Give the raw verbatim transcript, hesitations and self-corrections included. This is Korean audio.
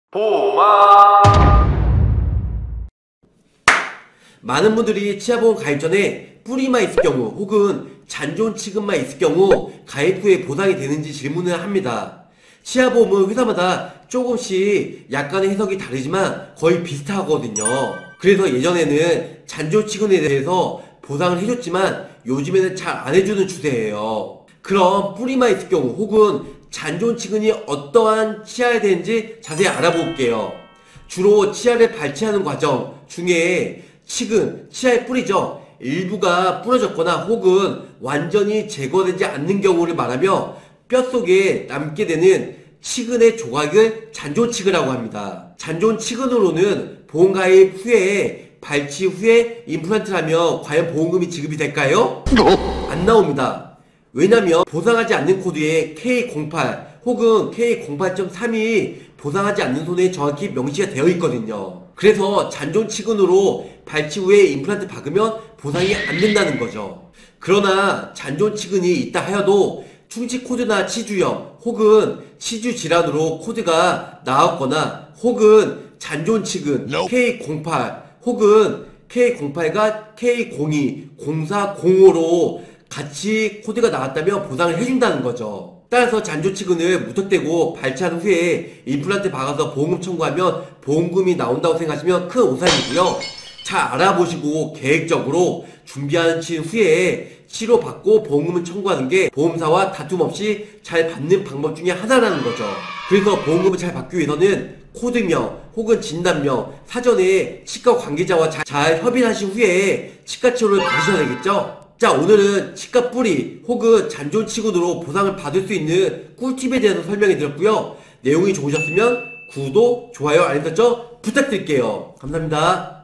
보마. 많은 분들이 치아보험 가입 전에 뿌리만 있을 경우 혹은 잔존 치근만 있을 경우 가입 후에 보상이 되는지 질문을 합니다. 치아보험은 회사마다 조금씩 약간의 해석이 다르지만 거의 비슷하거든요. 그래서 예전에는 잔존 치근에 대해서 보상을 해줬지만 요즘에는 잘 안 해주는 추세예요. 그럼 뿌리만 있을 경우 혹은 잔존 치근이 어떠한 치아에 되는지 자세히 알아볼게요. 주로 치아를 발치하는 과정 중에 치근, 치아의 뿌리죠. 일부가 부러졌거나 혹은 완전히 제거되지 않는 경우를 말하며 뼛속에 남게 되는 치근의 조각을 잔존 치근이라고 합니다. 잔존 치근으로는 보험 가입 후에 발치 후에 임플란트를 하면 과연 보험금이 지급이 될까요? 안 나옵니다. 왜냐면 보상하지 않는 코드에 케이 공팔 혹은 케이 공팔 점 삼이 보상하지 않는 손에 정확히 명시가 되어 있거든요. 그래서 잔존 치근으로 발치 후에 임플란트 박으면 보상이 안 된다는 거죠. 그러나 잔존 치근이 있다 하여도 충치 코드나 치주염 혹은 치주 질환으로 코드가 나왔거나 혹은 잔존 치근 케이 공팔 혹은 케이 공팔과 케이 공이, 공사, 공오로 같이 코드가 나왔다면 보상을 해준다는 거죠. 따라서 잔존 치근을 무턱대고 발치한 후에 임플란트 박아서 보험금 청구하면 보험금이 나온다고 생각하시면 큰 오산이고요. 잘 알아보시고 계획적으로 준비하는 후에 치료받고 보험금을 청구하는 게 보험사와 다툼 없이 잘 받는 방법 중에 하나라는 거죠. 그래서 보험금을 잘 받기 위해서는 코드명 혹은 진단명 사전에 치과 관계자와 잘, 잘 협의하신 후에 치과 치료를 받으셔야 되겠죠. 자, 오늘은 치과 뿌리 혹은 잔존 치근으로 보상을 받을 수 있는 꿀팁에 대해서 설명해 드렸고요. 내용이 좋으셨으면 구독, 좋아요, 알림 설정 부탁드릴게요. 감사합니다.